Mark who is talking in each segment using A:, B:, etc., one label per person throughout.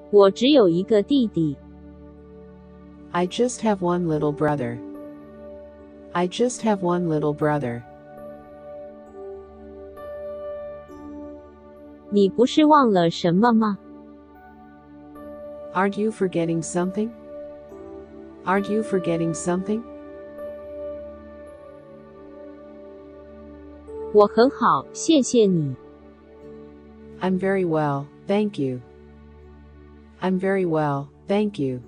A: 我只有一个弟弟。
B: I just have one little brother. I just have one little brother.
A: 你不是忘了什么吗？
B: Aren't you forgetting something? Aren't you forgetting something?
A: 我很好，谢谢你。
B: I'm very well, thank you. I'm very well, thank you.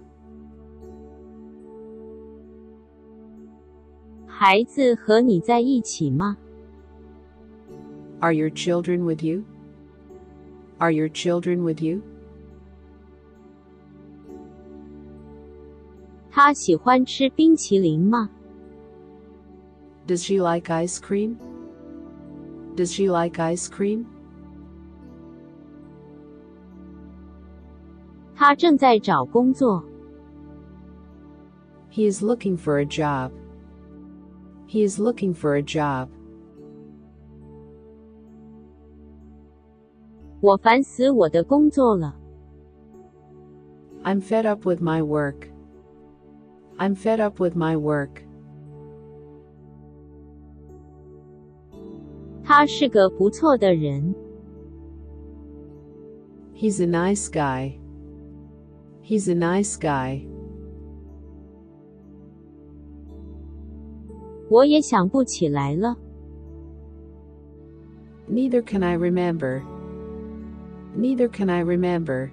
A: 孩子和你在一起吗？
B: Are your children with you? Are your children with you?
A: 他喜欢吃冰淇淋吗？
B: Does she like ice cream? Does she like ice cream?
A: 他正在找工作。
B: He is looking for a job. He is looking for a job.
A: 我烦死我的工作了。
B: I'm fed up with my work. I'm fed up with my work.
A: 他是个不错的人。
B: He's a nice guy. He's a nice guy.
A: 我也想不起来了。
B: Neither can I remember. Neither can I remember.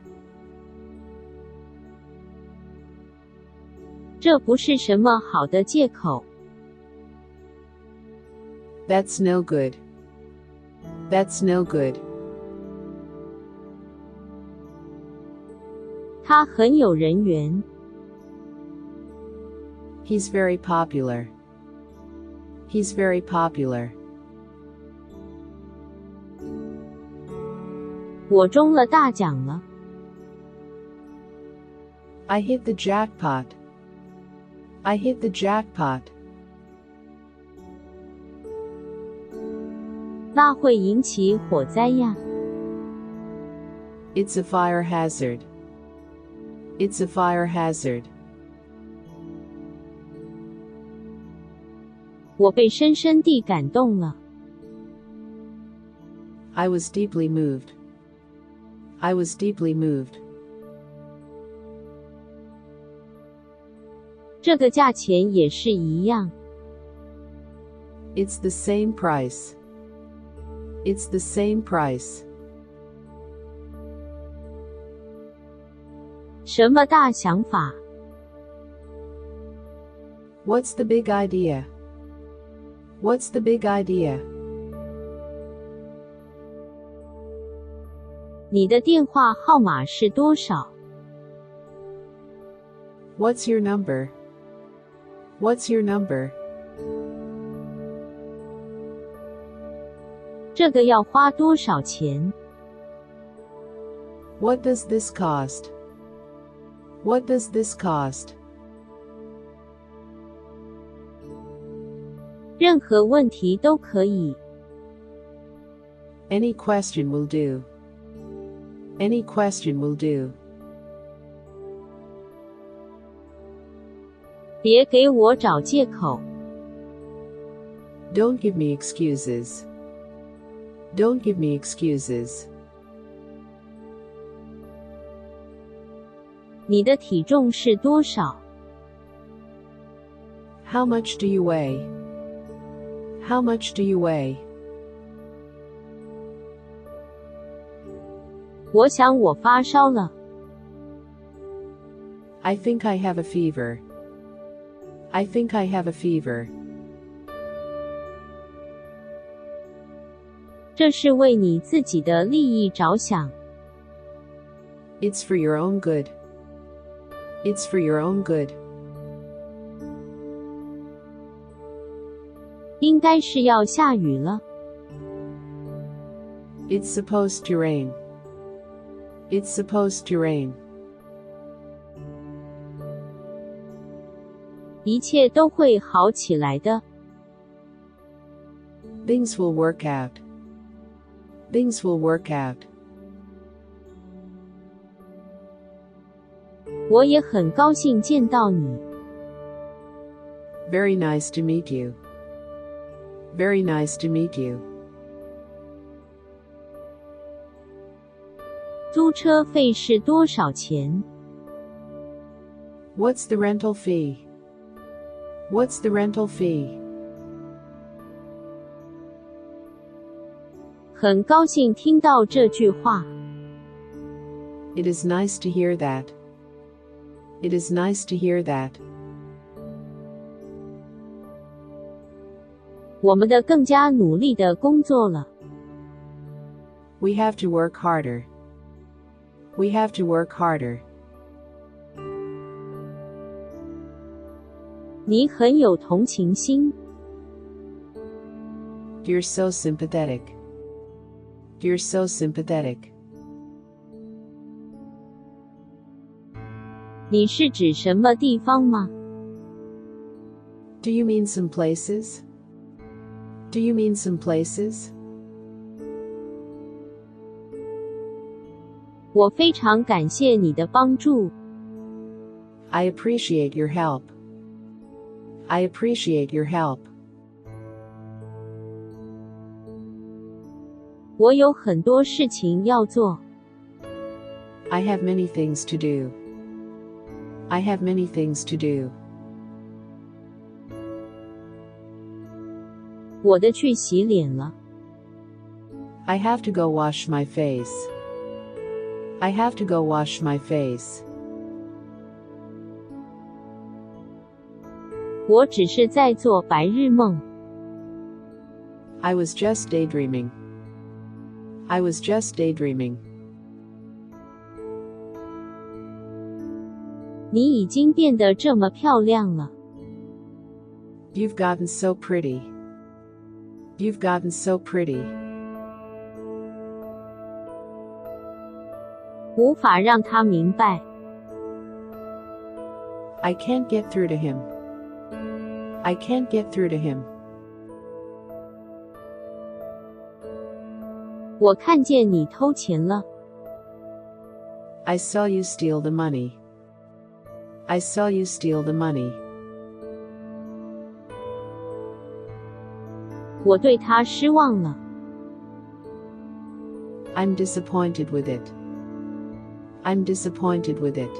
A: 这不是什么好的借口。
B: That's no good. That's no good.
A: 他很有人缘。
B: He's very popular. He's very popular.
A: 我中了大奖了。
B: I hit the jackpot. I hit the jackpot.
A: 那会引起火灾呀。
B: It's a fire hazard. It's a fire hazard.
A: 我被深深地感动了。
B: I was deeply moved. I was deeply moved.
A: 这个价钱也是一样。
B: It's the same price. It's the same price.
A: 什么大想法？
B: What's the big idea? What's the big idea?
A: 你的电话号码是多少？
B: What's your number? What's your number?
A: 这个要花多少钱？
B: What does this cost? What does this cost?
A: 任何问题都可以。
B: Any question will do. Any question will do.
A: 别给我找借口。
B: Don't give me excuses. Don't give me excuses.
A: 你的体重是多少？
B: How much do you weigh? How much do you weigh?
A: 我想我发烧了。
B: I think I have a fever. I think I have a fever.
A: 这是为你自己的利益着想。
B: It's for your own good. It's for your own good.
A: 应该是要下雨了。
B: It's supposed to rain. It's supposed to rain.
A: 一切都会好起来的。
B: Things will work out. Things will work out.
A: 我也很高兴见到你。
B: Very nice to meet you. Very nice to meet you.
A: 租车费是多少钱？
B: What's the rental fee? What's the rental fee?
A: 很高兴听到这句话。
B: It is nice to hear that. It is nice to hear that.
A: 我们的更加努力的工作了。
B: We have to work harder. We have to work harder.
A: 你很有同情心。
B: You're so sympathetic. You're so sympathetic.
A: 你是指什么地方吗？
B: Do you mean some places? Do you mean some places?
A: 我非常感谢你的帮助。
B: I appreciate your help. I appreciate your help.
A: 我有很多事情要做。
B: I have many things to do. I have many things to do.
A: 我得去洗脸了。
B: I have to go wash my face. I have to go wash my face.
A: 我只是在做白日梦。
B: I was just daydreaming. I was just daydreaming.
A: 你已经变得这么漂亮了。
B: You've gotten so pretty. You've gotten so pretty.
A: 无法让他明白。
B: I can't get through to him. I can't get through to him.
A: 我看见你偷钱了。
B: I saw you steal the money. I saw you steal the money.
A: 我对他失望了。
B: I'm disappointed with it. I'm disappointed with it.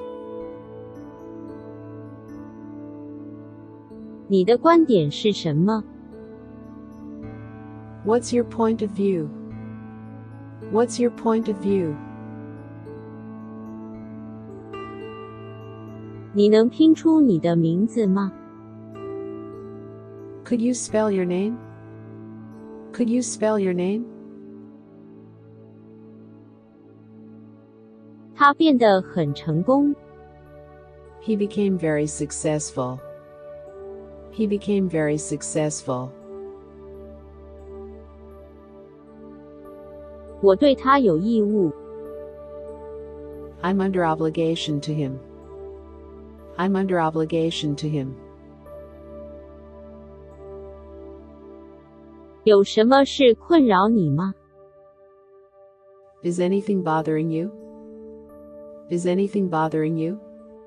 A: 你的观点是什么？
B: What's your point of view? What's your point of view?
A: 你能拼出你的名字吗？
B: Could you spell your name? Could you spell your name?
A: 他变得很成功。
B: He became very successful. He became very successful.
A: 我对他有义务。
B: I'm under obligation to him. I'm under obligation to him.
A: 有什么事困扰你吗？
B: Is anything bothering you? Is anything bothering you?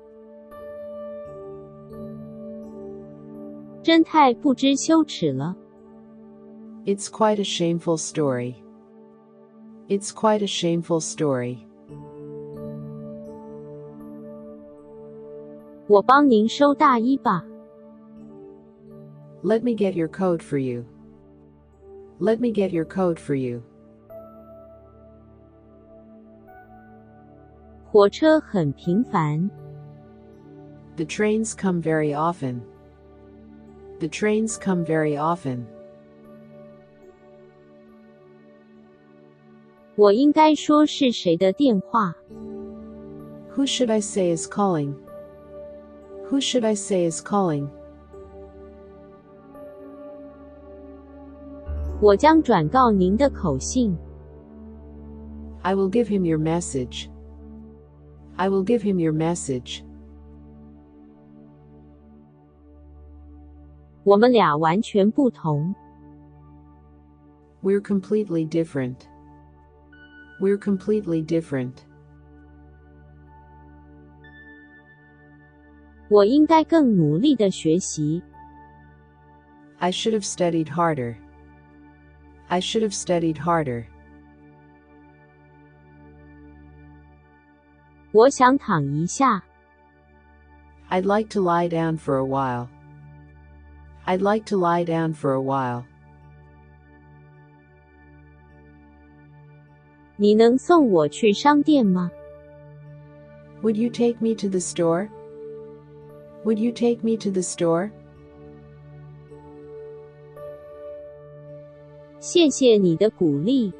A: 真太不知羞耻了。
B: It's quite a shameful story. It's quite a shameful story.
A: 我帮您收大衣吧。
B: Let me get your coat for you. Let me get your coat for you.
A: 火车很频繁。
B: The trains come very often. The trains come very often.
A: 我应该说是谁的电话？
B: Who should I say is calling? Who should I say is calling?
A: 我将转告您的口信。
B: I will give him your message. I will give him your message.
A: 我们俩完全不同。
B: We're completely different. We're completely different.
A: 我应该更努力地学习。
B: I should have studied harder. I should have studied harder.
A: 我想躺一下。
B: I'd like to lie down for a while. I'd like to lie down for a while.
A: 你能送我去商店吗？
B: Would you take me to the store? Would you take me to the store?
A: 谢谢你的鼓励。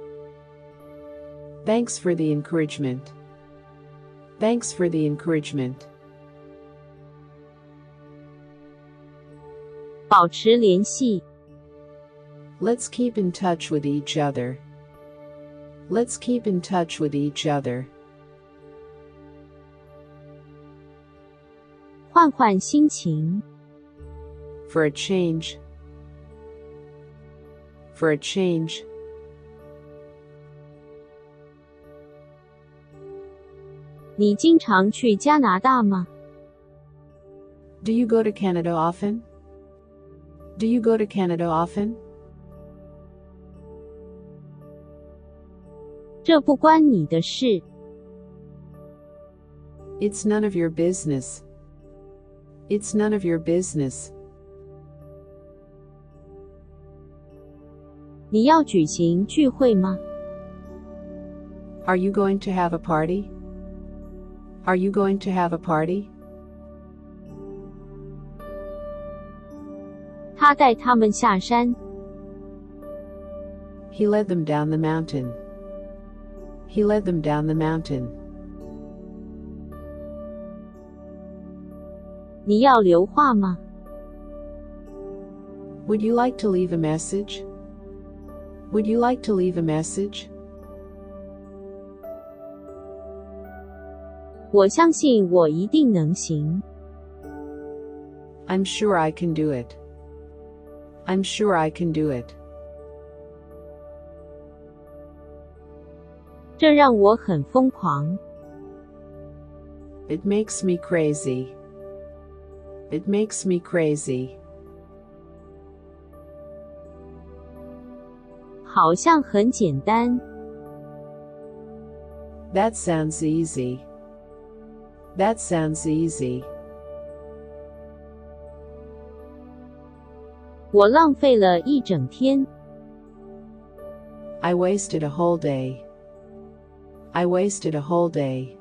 B: Thanks for the encouragement. Thanks for the encouragement.
A: 保持联系。
B: Let's keep in touch with each other. Let's keep in touch with each other.
A: 换换心情。
B: For a change. For a change.
A: 你经常去加拿大吗？
B: Do you go to Canada often? Do you go to Canada often?
A: 这不关你的事。
B: It's none of your business. It's none of your business.
A: 你要举行聚会吗？
B: Are you going to have a party? Are you going to have a party?
A: 他带他们下山。
B: He led them down the mountain. He led them down the mountain.
A: 你要留话吗？
B: Would you like to leave a message? Would you like to leave a message?
A: 我相信我一定能行。
B: I'm sure I can do it. I'm sure I can do it.
A: 这让我很疯狂。
B: It makes me crazy. It makes me crazy.
A: 好像很简单。
B: That sounds easy. That sounds easy.
A: 我浪费了一整天。
B: I wasted a whole day. I wasted a whole day.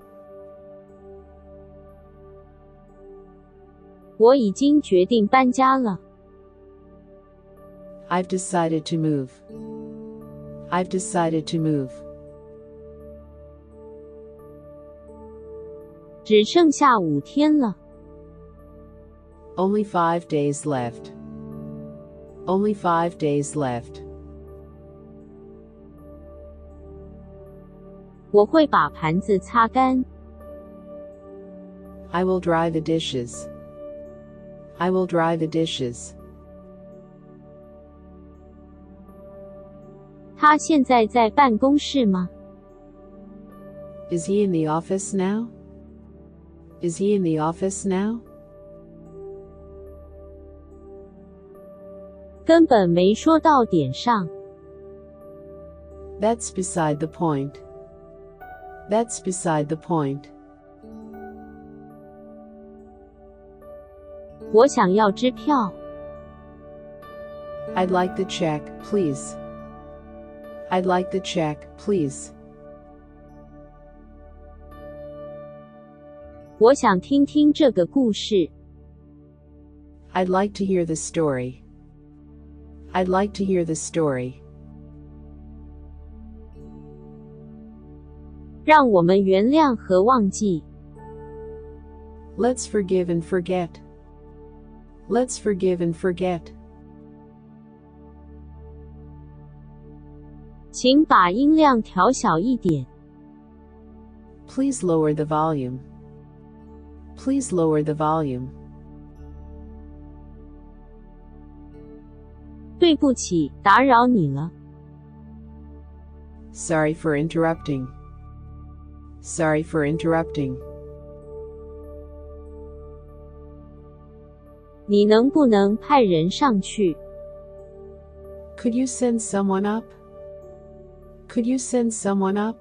A: 我已经决定搬家了。
B: I've decided to move. I've decided to move.
A: 只剩下5天了。
B: Only 5 days left. Only 5 days left.
A: 我会把盘子擦干。
B: I will dry the dishes. I will dry the dishes.
A: 他现在在办公室吗？
B: Is he in the office now? Is he in the office now?
A: 根本没说到点上。
B: That's beside the point. That's beside the point.
A: 我想要支票。
B: I'd like the check, please. I'd like the check, please.
A: 我想听听这个故事。
B: I'd like to hear the story. I'd like to hear the story.
A: 让我们原谅和忘记。
B: Let's forgive and forget. Let's forgive and forget.
A: 请把音量调小一点。
B: Please lower the volume. Please lower the volume.
A: 对不起，打扰你了。
B: Sorry for interrupting. Sorry for interrupting.
A: 你能不能派人上去？
B: Could you send someone up? Could you send someone up?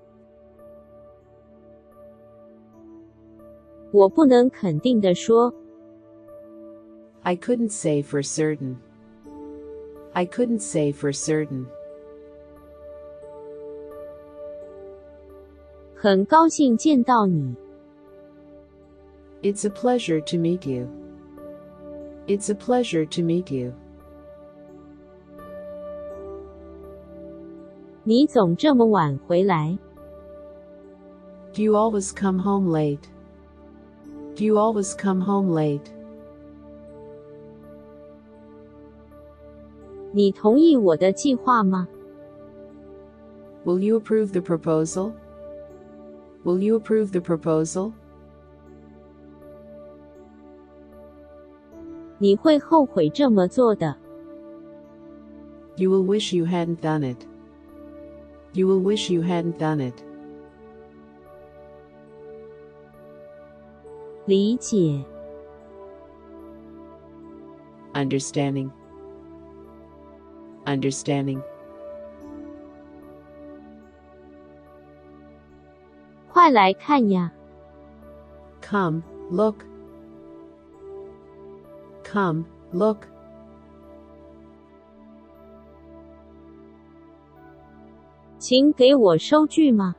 A: 我不能肯定地说。
B: I couldn't say for certain. I couldn't say for certain.
A: 很高兴见到你。
B: It's a pleasure to meet you. It's a pleasure to meet you.
A: 你总这么晚回来。
B: Do you always come home late? Do you always come home late?
A: 你同意我的计划吗？
B: Will you approve the proposal? Will you approve the proposal?
A: 你会后悔这么做的。
B: You will wish you hadn't done it. You will wish you hadn't done it.
A: 理解。
B: Understanding. Understanding.
A: 快来看呀！
B: Come, look. Come, look.
A: 请给我收据吗？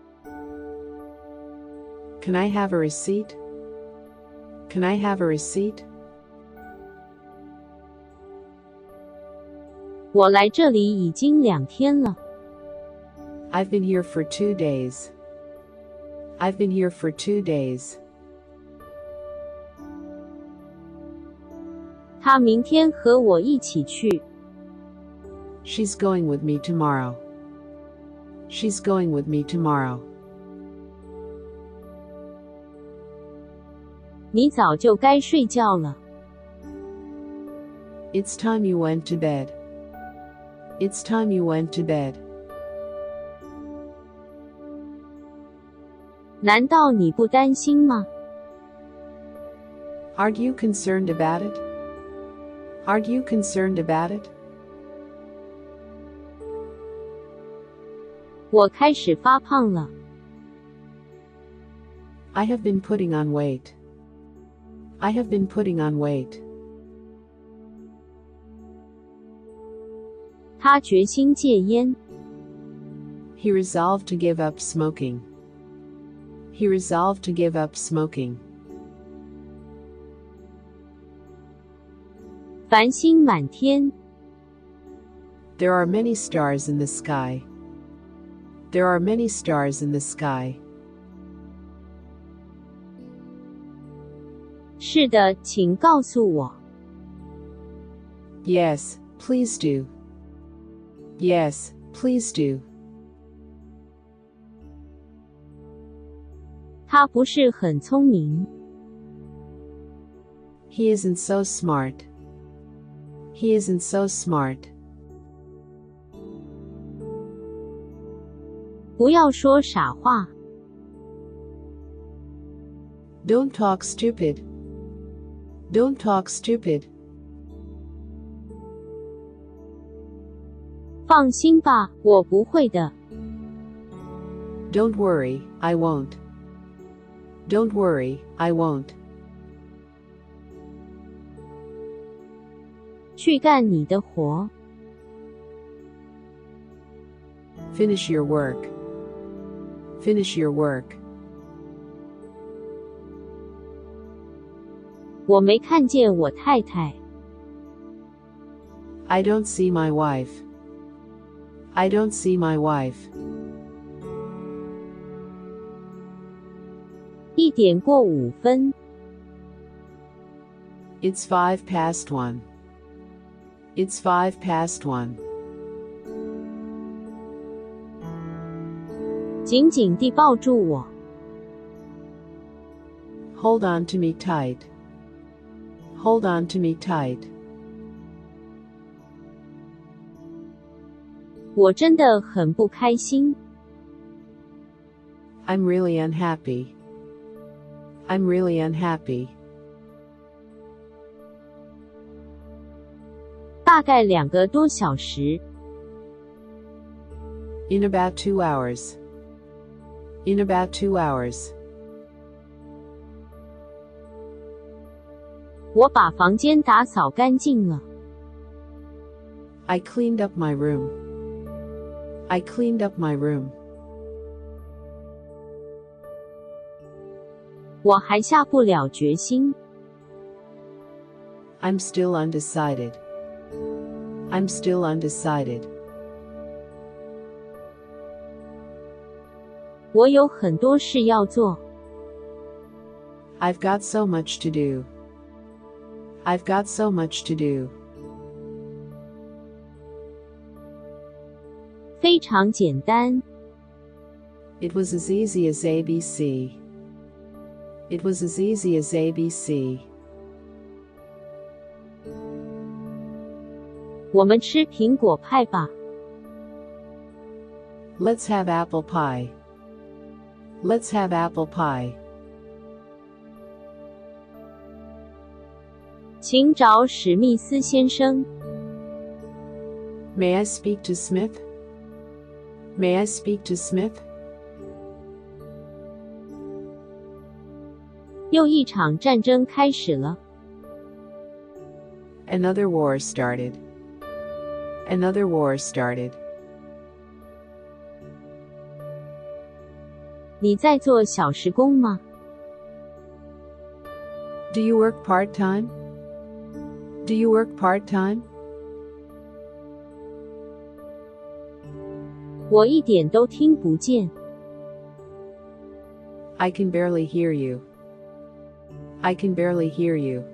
B: Can I have a receipt? Can I have a receipt?
A: 我来这里已经2天了。
B: I've been here for 2 days. I've been here for 2 days.
A: 他明天和我一起去。
B: She's going with me tomorrow. She's going with me tomorrow.
A: 你早就该睡觉了。
B: It's time you went to bed. It's time you went to bed.
A: 难道你不担心吗？
B: Aren't you concerned about it? Aren't you concerned about it?
A: 我开始发胖了。
B: I have been putting on weight. I have been putting on weight.
A: 他决心戒烟。
B: He resolved to give up smoking. He resolved to give up smoking.
A: 繁星满天。
B: There are many stars in the sky. There are many stars in the sky.
A: 是的，请告诉我。
B: Yes, please do. Yes, please do.
A: 他不是很聪明。
B: He isn't so smart. He isn't so smart.
A: 不要说傻话。
B: Don't talk stupid. Don't talk stupid.
A: 放心吧，我不会的。
B: Don't worry, I won't. Don't worry, I won't.
A: 去干你的活。
B: Finish your work. Finish your work.
A: 我没看见我太太。
B: I don't see my wife. I don't see my wife.
A: 1点过5分。
B: It's 1:05. It's 1:05.
A: 紧紧地抱住我。
B: Hold on to me tight. Hold on to me tight.
A: 我真的很不开心。
B: I'm really unhappy. I'm really unhappy.
A: 大概2个多小时。
B: In about 2 hours. In about 2 hours.
A: 我把房间打扫干净了。
B: I cleaned up my room. I cleaned up my room.
A: 我还下不了决心。
B: I'm still undecided. I'm still undecided.
A: 我有很多事要做。
B: I've got so much to do. I've got so much to do.
A: 非常简单。
B: It was as easy as ABC. It was as easy as ABC.
A: 我们吃苹果派吧。
B: Let's have apple pie. Let's have apple pie.
A: 请找史密斯先生。
B: May I speak to Smith? May I speak to Smith?
A: 又一场战争开始了。
B: Another war started. Another war started.
A: 你在做小时工吗？
B: Do you work part-time? Do you work part-time?
A: 我一点都听不见。
B: I can barely hear you. I can barely hear you.